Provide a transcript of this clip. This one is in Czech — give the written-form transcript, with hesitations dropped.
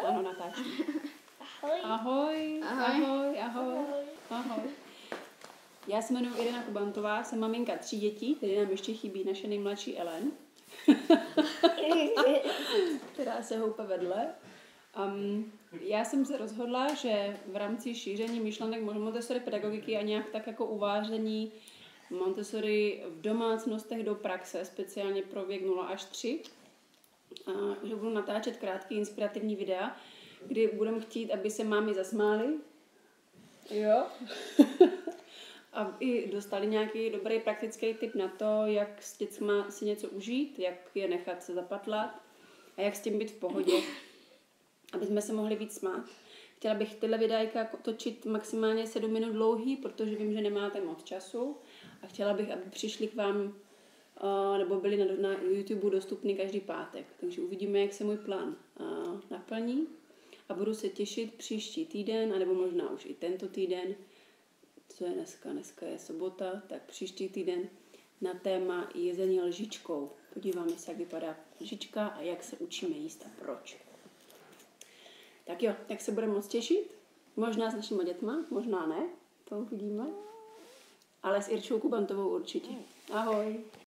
ano, natáčím. Ahoj. Ahoj, ahoj, ahoj, ahoj. Já se jmenuji Irena Kubantová, jsem maminka 3 dětí, tedy nám ještě chybí naše nejmladší Ellen, která se houpe vedle. Já jsem se rozhodla, že v rámci šíření myšlenek Montessori pedagogiky a nějak tak jako uvážení Montessori v domácnostech do praxe, speciálně pro věk 0 až 3, že budu natáčet krátké inspirativní videa, kdy budeme chtít, aby se mámy zasmály. Jo. A i dostali nějaký dobrý praktický tip na to, jak s dětma si něco užít, jak je nechat se zapatlat a jak s tím být v pohodě, aby jsme se mohli víc smát. Chtěla bych tyhle videjka točit maximálně 7 minut dlouhý, protože vím, že nemáte moc času a chtěla bych, aby přišli k vám nebo byli na YouTube dostupný každý pátek. Takže uvidíme, jak se můj plán naplní a budu se těšit příští týden, anebo možná už i tento týden, co je dneska? Dneska je sobota, tak příští týden na téma jezení lžičkou. Podíváme se, jak vypadá lžička a jak se učíme jíst a proč. Tak jo, tak se budeme moc těšit. Možná s našimi dětma, možná ne, to uvidíme. Ale s Irčou Kubantovou určitě. Ahoj.